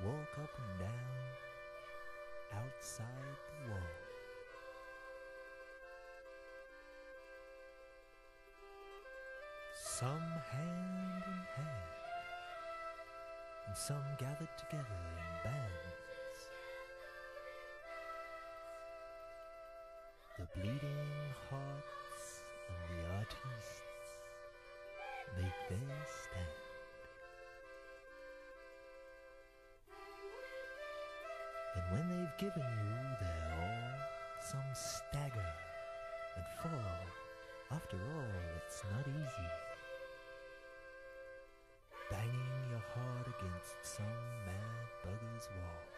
walk up and down outside the wall. Some hand in hand, and some gathered together in bands. The bleeding hearts and the artists make their stand. And when they've given you their all, some stagger and fall. After all, it's not easy, banging your heart against some mad bugger's wall.